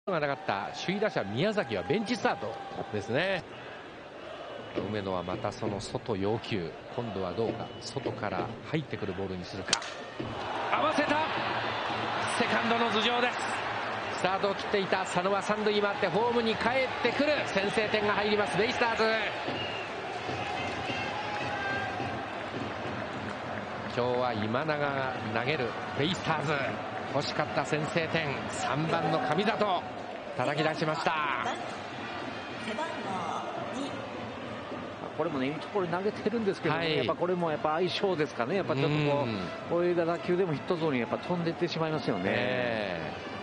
がなかった首位打者宮崎はベンチスタートですね。梅野はまたその外要求、今度はどうか、外から入ってくるボールにするか。合わせた、セカンドの頭上です。スタートを切っていた佐野は三塁回ってホームに帰ってくる。先制点が入りますベイスターズ。今日は今永が投げるベイスターズ。欲しかった先制点、3番の神里叩き出しました。 これもね、いいところに投げてるんですけど、ね、やっぱこれもやっぱ相性ですかね。やっぱちょっとこういう打球でもヒットゾーンにやっぱ飛んでいってしまいますよね。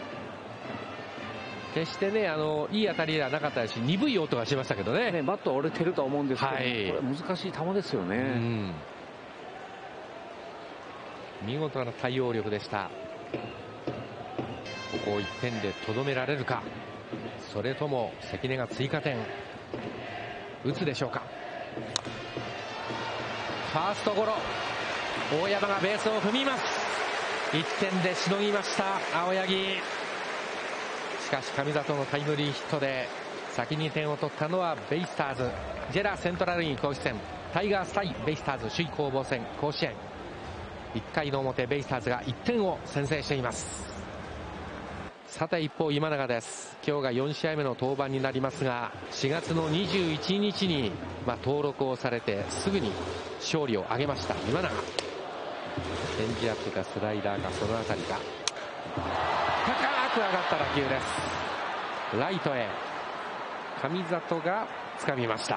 決してね、いい当たりではなかったし、鈍い音がしましたけどね。 バットは折れてるとは思うんですけど、これ難しい球ですよね。 見事な対応力でした。ここを1点でとどめられるか、それとも関根が追加点打つでしょうか。ファーストゴロ、大山がベースを踏みます。1点でしのぎました青柳。しかし神里のタイムリーヒットで先に点を取ったのはベイスターズ。ジェラセントラルイン公式戦、タイガース対ベイスターズ首位攻防戦甲子園。1回の表ベイスターズが1点を先制しています。さて一方今永です。今日が4試合目の登板になりますが、4月の21日に登録をされてすぐに勝利を挙げました今永。チェンジアップかスライダーか、そのあたりか。高く上がった打球です。ライトへ神里が掴みました。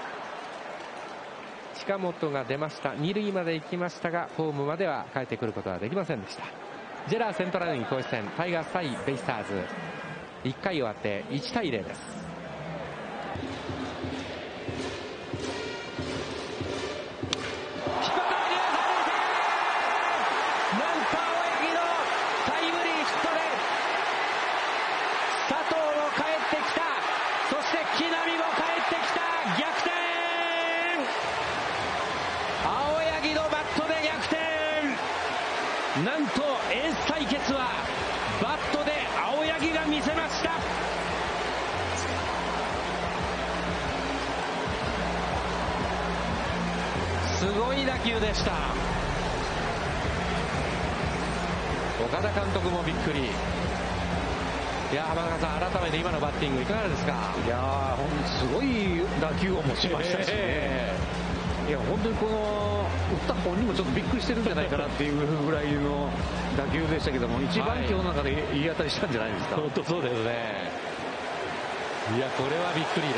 近本が出ました。2塁まで行きましたがホームまでは帰ってくることはできませんでした。ジェラーセントラルイン公式戦、タイガース対ベイスターズ。1回終わって1対0です。なんと青柳のタイムリーヒットで佐藤も帰ってきた。そして木浪も帰ってきた。逆転、青柳のバットで逆転。なんとエース対決はバットで青柳が見せました。すごい打球でした。岡田監督もびっくり。いや、浜中さん、改めて今のバッティングいかがですか。 いやー、すごい打球を持ちましたしね。いや本当にこの打った本人もちょっとびっくりしてるんじゃないかなっていうぐらいの打球でしたけども、一番今日の中でいい当たりしたんじゃないですか。 本当そうですね。いや、これはびっくりです。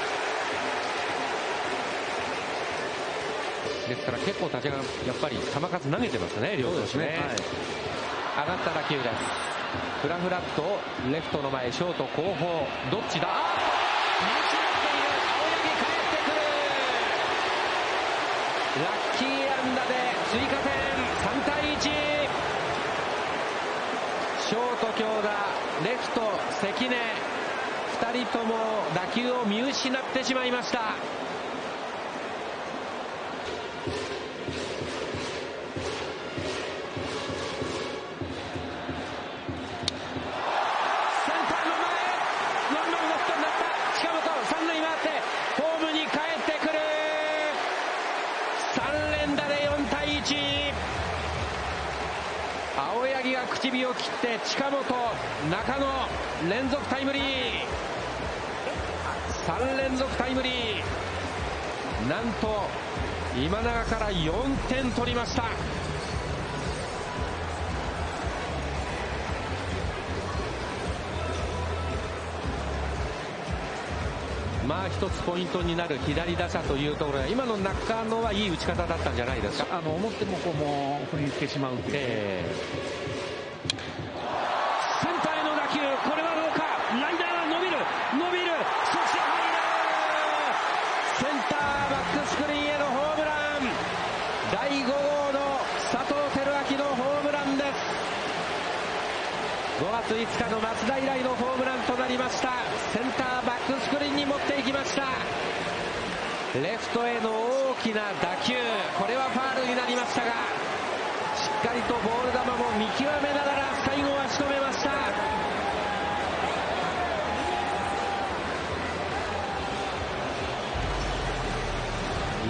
ですから結構立ちがやっぱり球数投げてますね、両投手ね。上がった打球です。フラフラットレフトの前、ショート後方、どっちだ。ラッキー安打で追加点、3対1。ショート京田、レフト関根、2人とも打球を見失ってしまいました。青柳が口火を切って近本、中野連続タイムリー、3連続タイムリー。なんと今永から4点取りました。一つポイントになる左打者というところが、今の中野はいい打ち方だったんじゃないですか。 思ってもこうもう振り抜けてしまうっていう、 センターへの打球、これはどうか。ライダーは伸びる、そして入る。センターバックスクリーンへのホームラン。第5号の佐藤輝明のホームランです。5月5日の松田以来のホームランとなりました。センターバックスクリーンに持っていきました。レフトへの大きな打球、これはファウルになりましたが、しっかりとボール球も見極めながら最後は仕留めました。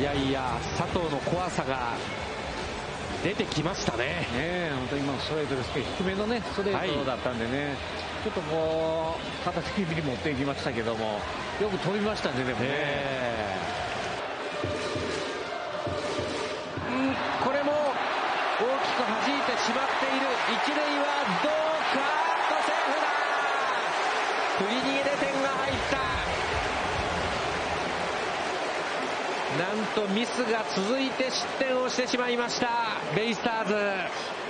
いやいや、佐藤の怖さが出てきましたね。 本当に今のストレートですけど、低めのね、ストレートだったんでね、ちょっとこう、片手気味に持っていきましたけども、よく飛びましたね、でもね。 これも大きく弾いてしまっている。一塁はどうか、セーフだ。振り逃げで点が入った。なんとミスが続いて失点をしてしまいましたベイスターズ。